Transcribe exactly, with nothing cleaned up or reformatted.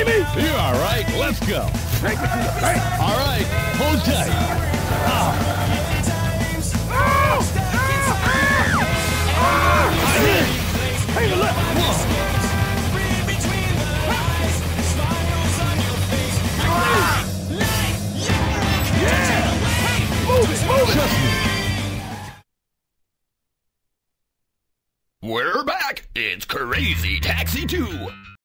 baby! You're all right. Let's go. Take it to the bank. All right. Hold tight. Oh! Oh! Oh! Hey, the left. Yeah! Move it, move it! Trust me. We're back. It's Crazy Taxi two.